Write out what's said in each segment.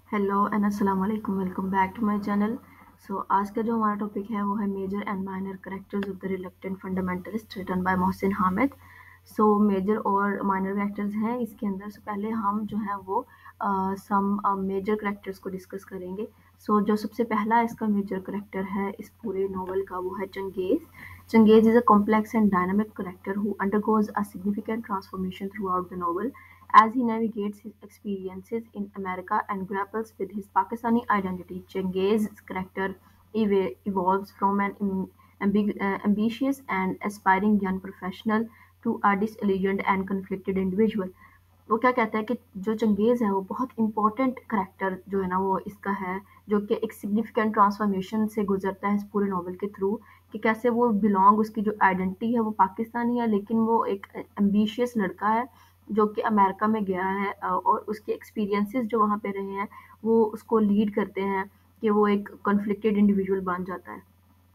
Hello and अस्सलाम वालेकुम, welcome back to my channel. आज का जो हमारा टॉपिक है वो है major and minor characters of the reluctant fundamentalist written by Mohsin Hamid. Major और माइनर कैरेक्टर्स हैं इसके अंदर। पहले हम जो है वो सम मेजर कैरेक्टर्स को डिस्कस करेंगे। जो सबसे पहला इसका मेजर कैरेक्टर है इस पूरे नॉवल का वो है Changez. Changez is a complex and dynamic character who undergoes a significant transformation throughout the novel as he navigates his experiences in America and grapples with his Pakistani identity. Changez's character evolves from an ambitious and aspiring young professional to a disillusioned and conflicted individual. वो क्या कहता है कि जो चंगेज़ है वो बहुत important character जो है ना वो इसका है, जो कि एक सिग्निफिकेंट ट्रांसफॉर्मेशन से गुजरता है इस पूरे नॉवल के थ्रू, कि कैसे वो बिलोंग उसकी जो आइडेंटिटी है वो पाकिस्तानी है, लेकिन वो एक एम्बिशियस लड़का है जो कि अमेरिका में गया है, और उसके एक्सपीरियंसेस जो वहाँ पे रहे हैं वो उसको लीड करते हैं कि वो एक कॉन्फ्लिक्टेड इंडिविजुअल बन जाता है।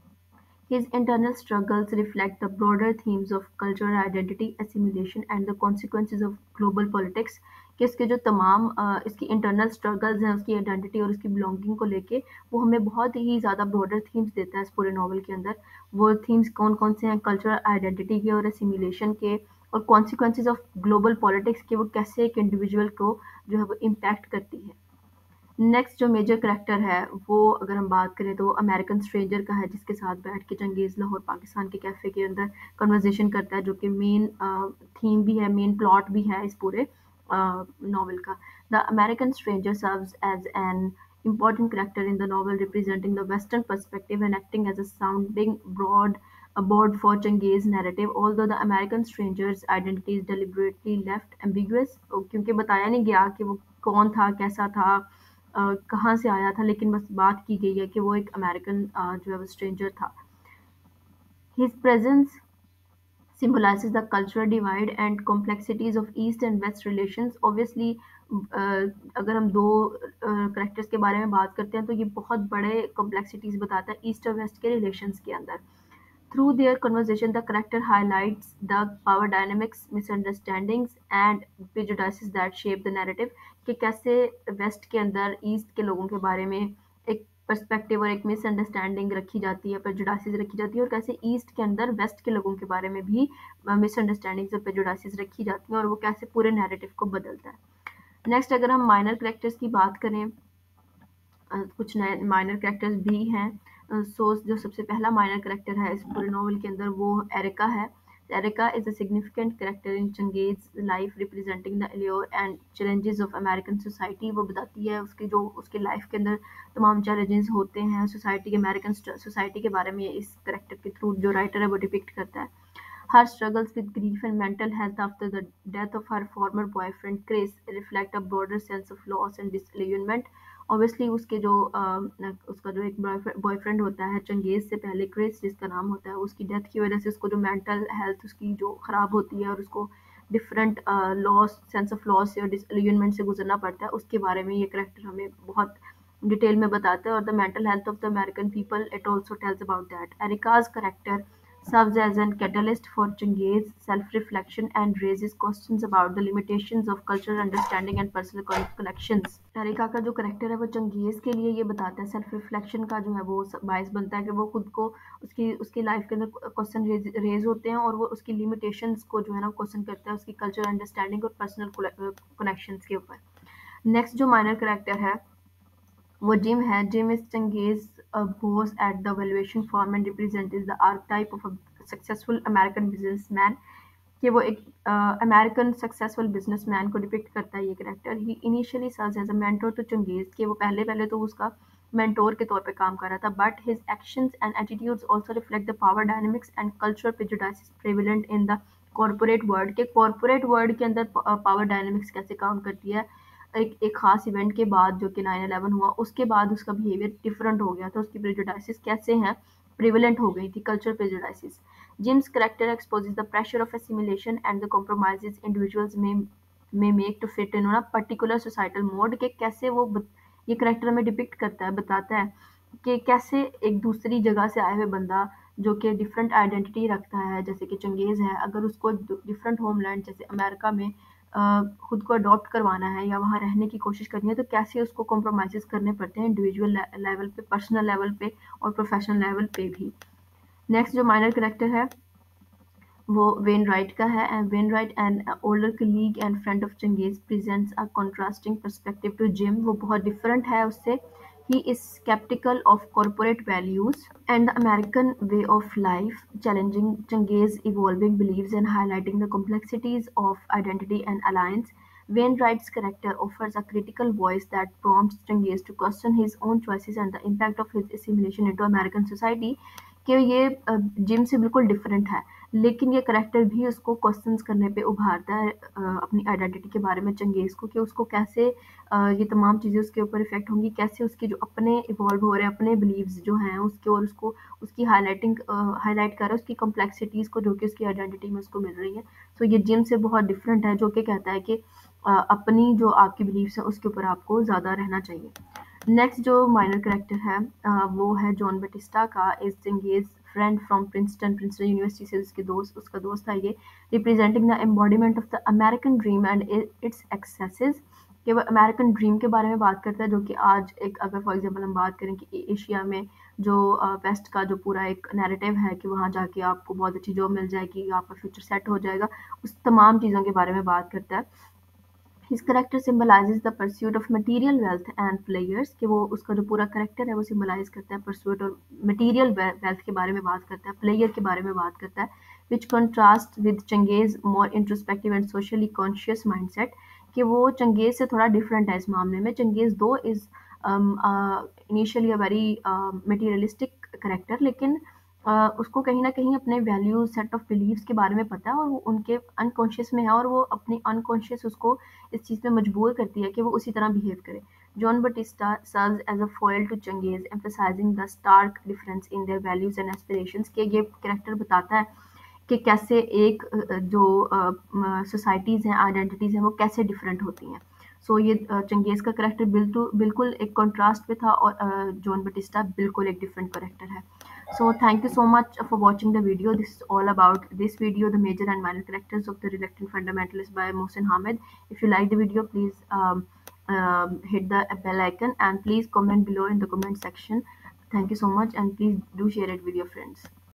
His internal struggles reflect the broader themes of cultural identity, assimilation and the consequences of global politics। कि इसके जो तमाम इसकी इंटरनल स्ट्रगल्स हैं उसकी आइडेंटिटी और उसकी बिलोंगिंग को लेके, वो हमें बहुत ही ज़्यादा ब्रॉडर थीम्स देता है इस पूरे नॉवल के अंदर। वो थीम्स कौन-कौन से हैं? कल्चरल आइडेंटिटी के और असिमिलेशन के, और कॉन्सिक्वेंसेस ऑफ ग्लोबल पॉलिटिक्स के, वो कैसे एक इंडिविजुअल को जो है वो इम्पैक्ट करती है। नेक्स्ट जो मेजर करैक्टर है वो अगर हम बात करें तो अमेरिकन स्ट्रेंजर का है, जिसके साथ बैठ के चंगेज़ लाहौर पाकिस्तान के कैफ़े के अंदर कन्वर्सेशन करता है, जो कि मेन थीम भी है, मेन प्लॉट भी है इस पूरे नॉवल का। The American stranger serves as an important character in the novel, representing the Western perspective and acting as a sounding board for Changez's narrative. Although the American stranger's identity is deliberately left ambiguous, क्योंकि बताया नहीं गया कि वो कौन था, कैसा था, कहाँ से आया था, लेकिन बस बात की गई है कि वो एक अमेरिकन जो है वो स्ट्रेंजर था। His presence symbolizes the cultural divide and complexities of East and West relations. Obviously, अगर हम दो करेक्टर्स के बारे में बात करते हैं तो ये बहुत बड़े कॉम्प्लेक्सिटीज बताता है ईस्ट और वेस्ट के रिलेशंस के अंदर। Through their conversation, the character highlights the power dynamics, misunderstandings, and prejudices that shape the narrative। कि कैसे वेस्ट के अंदर ईस्ट के लोगों के बारे में एक पर्सपेक्टिव और एक मिसअंडरस्टैंडिंग रखी जाती है, प्रेजुडिसेस रखी जाती है, और कैसे ईस्ट के अंदर वेस्ट के लोगों के बारे में भी मिसअंडरस्टैंडिंग्स और प्रेजुडिसेस रखी जाती हैं, और वो कैसे पूरे नैरेटिव को बदलता है। नेक्स्ट अगर हम माइनर कैरेक्टर्स की बात करें, कुछ नए माइनर कैरेक्टर्स भी हैं। जो सबसे पहला माइनर कैरेक्टर है इस पूरे नॉवल के अंदर वो एरिका है। Erica is a significant character in Changez life, representing the allure and challenges of American society. वो बताती है उसकी जो उसकी लाइफ के अंदर तमाम चैलेंजेस होते हैं सोसाइटी के, अमेरिकन सोसाइटी के बारे में इस कैरेक्टर के थ्रू जो राइटर है वो डिपिक्ट करता है। Her struggles with grief and mental health after the death of her former boyfriend Chris reflect a broader sense of loss and disillusionment। Obviously उसके जो उसका जो एक बॉयफ्रेंड होता है चंगेज से पहले, क्रिस जिसका नाम होता है, उसकी डेथ की वजह से उसको जो मेंटल हेल्थ उसकी जो ख़राब होती है और उसको different loss, sense of loss और डिसइल्यूजनमेंट से गुजरना पड़ता है, उसके बारे में ये करेक्टर हमें बहुत डिटेल में बताता है। और the mental health of the American people, it also tells about that. Erica's character serves as a catalyst for Changez's self-reflection and raises questions about the limitations of cultural understanding and personal connections। तारिका का जो character है वो Genghis के लिए ये बताता है, सेल्फ रिफ्लेक्शन का जो है वो बायस बनता है कि वो खुद को उसकी उसकी लाइफ के अंदर क्वेश्चन रेज होते हैं, और वो उसकी लिमिटेशंस को जो है ना क्वेश्चन करता है उसकी कल्चरल अंडरस्टैंडिंग और पर्सनल कनेक्शंस के ऊपर। नेक्स्ट जो माइनर करेक्टर है वो जिम है। Jim is Changez boss at the valuation firm and represents the archetype of a successful American businessman। कि वो एक अमेरिकन सक्सेसफुल बिजनेसमैन को डिपिक्ट करता है ये character. He initially serves as a mentor to Changez, कि वो पहले पहले तो उसका मेंटोर के तौर पे काम कर रहा था, but his actions and attitudes also reflect the power dynamics and cultural prejudices prevalent in the corporate world. के कॉर्पोरेट वर्ल्ड के अंदर पावर डायनामिक्स कैसे काम करती है। एक खास इवेंट के बाद जो कि 9/11 हुआ, उसके बाद उसका बिहेवियर डिफरेंट हो गया था, उसकी प्रेजुडिसेस कैसे हैं प्रिवेलेंट हो गई थी, culture prejudices. Jim's character exposes the pressure of assimilation and the compromises individuals may make to fit in on a particular societal mode। कि कैसे ये करेक्टर हमें डिपिक्ट करता है, बताता है कि कैसे एक दूसरी जगह से आए हुए बंदा जो कि डिफरेंट आइडेंटिटी रखता है, जैसे कि चंगेज है, अगर उसको डिफरेंट होमलैंड जैसे अमेरिका में खुद को अडॉप्ट करवाना है या वहाँ रहने की कोशिश करनी है, तो कैसे उसको कॉम्प्रोमाइज़ेज़ करने पड़ते हैं इंडिविजुअल लेवल पे, पर्सनल लेवल पे और प्रोफेशनल लेवल पे भी। नेक्स्ट जो माइनर कैरेक्टर है वो वेन राइट का है, and Wainwright and older colleague and friend of Changez presents a contrasting perspective to Jim. वो बहुत डिफरेंट है उससे। He is skeptical of corporate values and the American way of life, challenging Changez's evolving beliefs and highlighting the complexities of identity and alliance. Wainwright's character offers a critical voice that prompts Changez to question his own choices and the impact of his assimilation into American society। कि ये gym से बिल्कुल different है, लेकिन ये character भी उसको questions करने पे उभारता है अपनी आइडेंटिटी के बारे में चंगेज़ को, कि उसको कैसे ये तमाम चीज़ें उसके ऊपर इफ़ेक्ट होंगी, कैसे उसके जो अपने इवॉल्व हो रहे हैं अपने बिलीव्स जो हैं उसके, और उसको उसकी हाईलाइट कर रहा है उसकी कॉम्प्लेक्सिटीज़ को जो कि उसकी आइडेंटिटी में उसको मिल रही है। सो ये जिम से बहुत डिफरेंट है, जो कि कहता है कि अपनी जो आपकी बिलीव्स हैं उसके ऊपर आपको ज़्यादा रहना चाहिए। नेक्स्ट जो माइनर कैरेक्टर है वो है जॉन बटिस्टा का, is Changez friend from Princeton University से उसका दोस्त था ये, representing the embodiment of the American dream and its excesses. कि वो अमेरिकन ड्रीम के बारे में बात करता है, जो कि आज एक, अगर फॉर एग्जांपल हम बात करें कि एशिया में जो वेस्ट का जो पूरा एक नैरेटिव है कि वहाँ जाके आपको बहुत अच्छी जॉब मिल जाएगी, आपका फ्यूचर सेट हो जाएगा, उस तमाम चीज़ों के बारे में बात करता है। His character symbolizes the pursuit of material wealth and pleasures, कि वो उसका जो पूरा करेक्टर है वो सिम्बलाइज करता है परस्यूट और मटेरियल वेल्थ के बारे में बात करता है, प्लेयर के बारे में बात करता है, which contrast with Changez more introspective and socially conscious mindset. कि वो चंगेज से थोड़ा डिफरेंट है इस मामले में। Changez though is initially a very materialistic character, लेकिन उसको कहीं न कहीं अपने वैल्यूज़, सेट ऑफ बिलीव्स के बारे में पता है, और वो उनके अनकॉन्शियस में है, और वो अपनी अनकॉन्शियस उसको इस चीज़ पे मजबूर करती है कि वो उसी तरह बिहेव करे। John Batista serves as a foil to Changez, emphasizing the stark difference in their values and aspirations. के ये कैरेक्टर बताता है कि कैसे एक जो सोसाइटीज़ हैं, आइडेंटिटीज़ हैं, वो कैसे डिफरेंट होती हैं। सो ये चंगेज़ का कैरेक्टर बिल्कुल एक कॉन्ट्रास्ट पे था, और जॉन बटिस्टा बिल्कुल एक डिफरेंट कैरेक्टर है। So thank you so much for watching the video. This is all about this video, the major and minor characters of the Reluctant Fundamentalist by Mohsin Hamid. If you like the video, please hit the bell icon and please comment below in the comment section. Thank you so much, and please do share it with your friends.